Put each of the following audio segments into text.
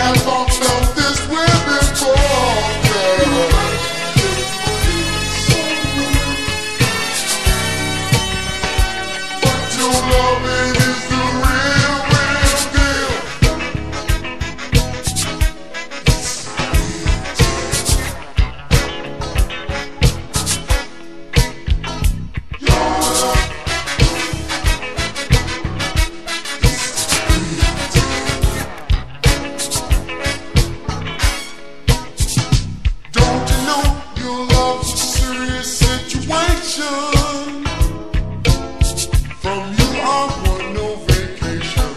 Have I felt this way before, girl? But your loving is the real, real deal. Don't you know your love's a serious situation? From you I want no vacation.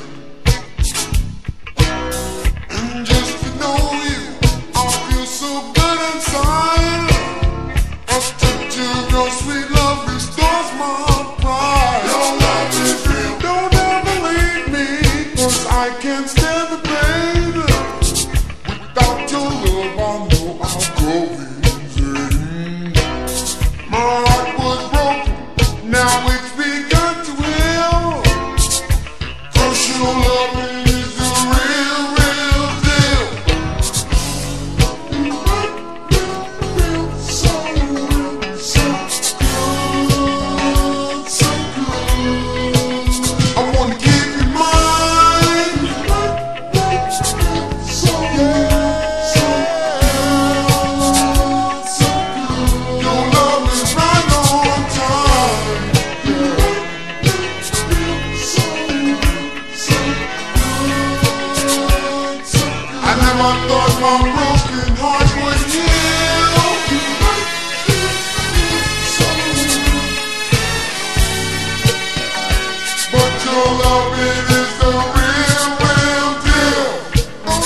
And just to know you, I feel so good inside. A touch of your sweet love restores my pride. Your love is real. Don't ever leave me, 'cause I can't stand the pain. Without your love, I know I'll go insane. My heart was broken, now it's begun to heal. 'Cause your loving is the real, real deal. Real, so real, so good, so good. I wanna keep you mine. So good, so good, so good. Your love is right on time. So good, so good, so good. I never thought my broken heart would heal. So good. But your loving is the real, real deal. Oh,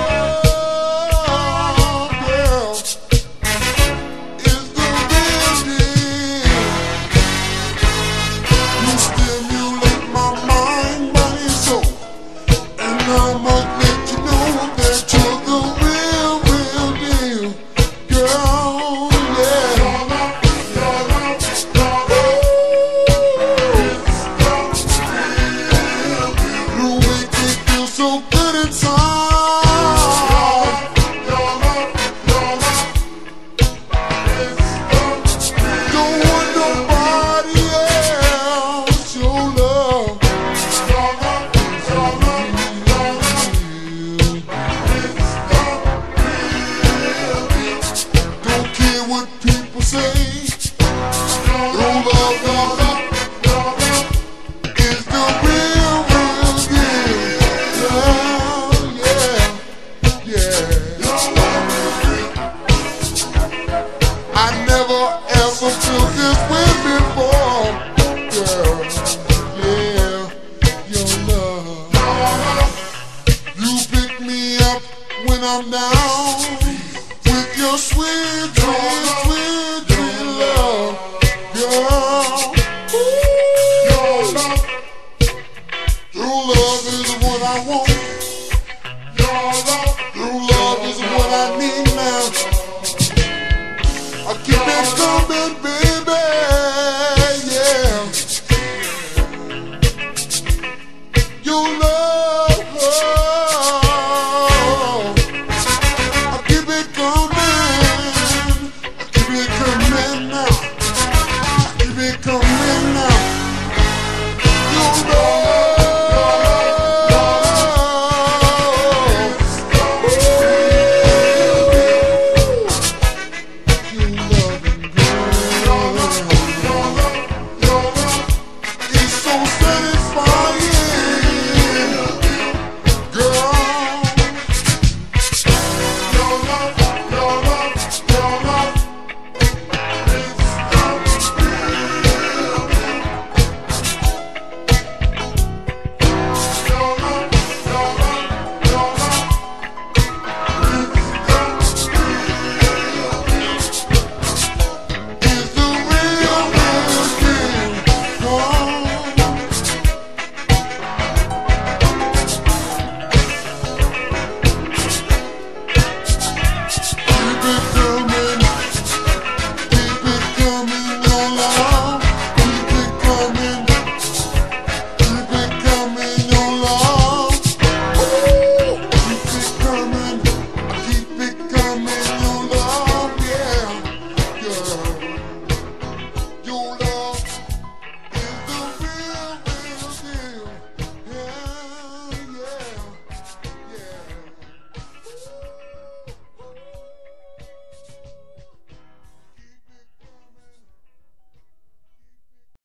love, girl, is the real deal. You stimulate my mind, body, and soul. And I must let you know that you're the real, real deal. Girl, yeah. You make me feel so good inside. Don't want nobody else. Your love. Don't care what people say. Your love is the real, real deal. Yeah, yeah. I never ever felt this way before, girl. Yeah, your love. You pick me up when I'm down with your sweet, sweet, sweet, sweet love, girl. Your love is what I want.